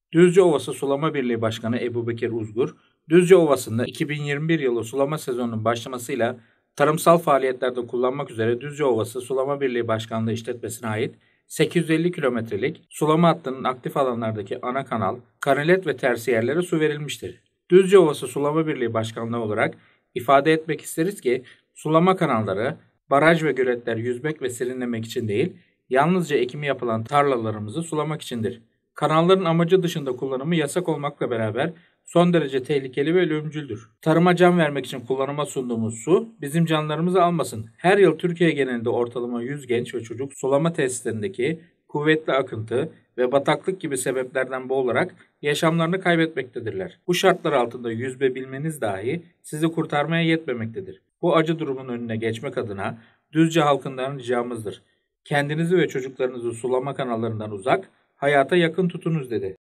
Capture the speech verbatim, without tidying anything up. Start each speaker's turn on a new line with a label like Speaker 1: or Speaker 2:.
Speaker 1: Düzce Ovası Sulama Birliği Başkanı Ebubekir Uzgur, Düzce Ovası'nda iki bin yirmi bir yılı sulama sezonunun başlamasıyla tarımsal faaliyetlerde kullanmak üzere Düzce Ovası Sulama Birliği Başkanlığı işletmesine ait sekiz yüz elli kilometrelik sulama hattının aktif alanlardaki ana kanal, kanalet ve tersiyerlere su verilmiştir. Düzce Ovası Sulama Birliği Başkanlığı olarak ifade etmek isteriz ki sulama kanalları, baraj ve göletler yüzmek ve serinlemek için değil, yalnızca ekimi yapılan tarlalarımızı sulamak içindir. Kanalların amacı dışında kullanımı yasak olmakla beraber son derece tehlikeli ve ölümcüldür. Tarıma can vermek için kullanıma sunduğumuz su bizim canlarımızı almasın. Her yıl Türkiye genelinde ortalama yüz genç ve çocuk sulama tesislerindeki kuvvetli akıntı ve bataklık gibi sebeplerden boğularak yaşamlarını kaybetmektedirler. Bu şartlar altında yüzme bilmeniz dahi sizi kurtarmaya yetmemektedir. Bu acı durumun önüne geçmek adına Düzce halkından ricamızdır. Kendinizi ve çocuklarınızı sulama kanallarından uzak, hayata yakın tutunuz dedi.